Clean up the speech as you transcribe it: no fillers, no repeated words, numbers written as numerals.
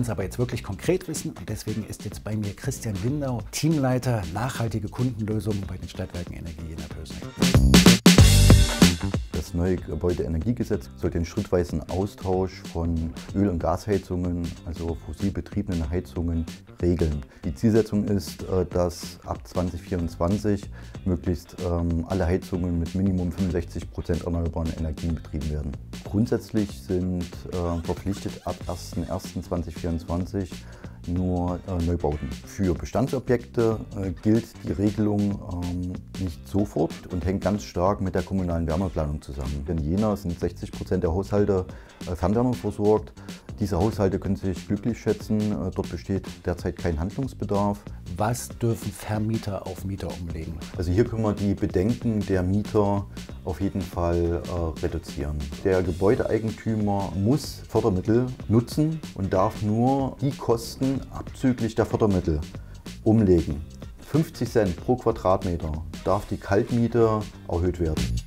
wollen es aber jetzt wirklich konkret wissen und deswegen ist jetzt bei mir Christian Lindau, Teamleiter nachhaltige Kundenlösungen bei den Stadtwerken Energie in der Pösneck. Das neue Gebäudeenergiegesetz soll den schrittweisen Austausch von Öl- und Gasheizungen, also fossil betriebenen Heizungen, regeln. Die Zielsetzung ist, dass ab 2024 möglichst alle Heizungen mit Minimum 65% erneuerbaren Energien betrieben werden. Grundsätzlich sind verpflichtet ab 01.01.2024 nur Neubauten. Für Bestandsobjekte gilt die Regelung nicht sofort und hängt ganz stark mit der kommunalen Wärmeplanung zusammen. In Jena sind 60% der Haushalte Fernwärme versorgt. Diese Haushalte können sich glücklich schätzen, dort besteht derzeit kein Handlungsbedarf. Was dürfen Vermieter auf Mieter umlegen? Also hier können wir die Bedenken der Mieter auf jeden Fall reduzieren. Der Gebäudeeigentümer muss Fördermittel nutzen und darf nur die Kosten abzüglich der Fördermittel umlegen. 50 Cent pro Quadratmeter darf die Kaltmiete erhöht werden.